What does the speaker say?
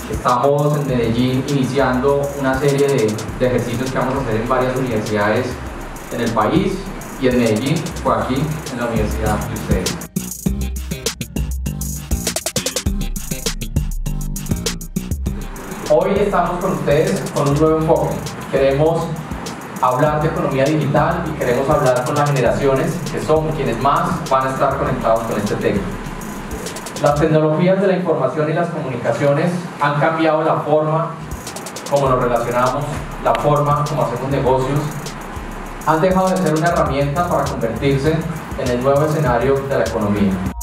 Estamos en Medellín iniciando una serie de ejercicios que vamos a hacer en varias universidades en el país, y en Medellín fue aquí, en la universidad de ustedes. Hoy estamos con ustedes con un nuevo enfoque. Queremos hablar de economía digital y queremos hablar con las generaciones que son quienes más van a estar conectados con este tema. Las tecnologías de la información y las comunicaciones han cambiado la forma como nos relacionamos, la forma como hacemos negocios, han dejado de ser una herramienta para convertirse en el nuevo escenario de la economía.